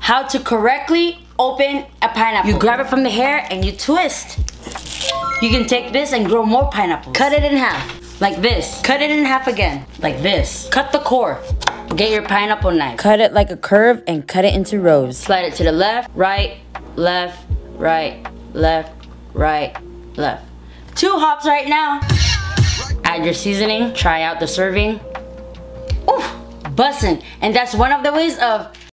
how to correctly open a pineapple. You grab it from the hair and you twist. You can take this and grow more pineapples. Cut it in half, like this. Cut it in half again, like this. Cut the core. Get your pineapple knife. Cut it like a curve and cut it into rows. Slide it to the left, right, left, right, left, right, left. 2 hops right now. Add your seasoning. Try out the serving. Oof, bussin'. And that's one of the ways of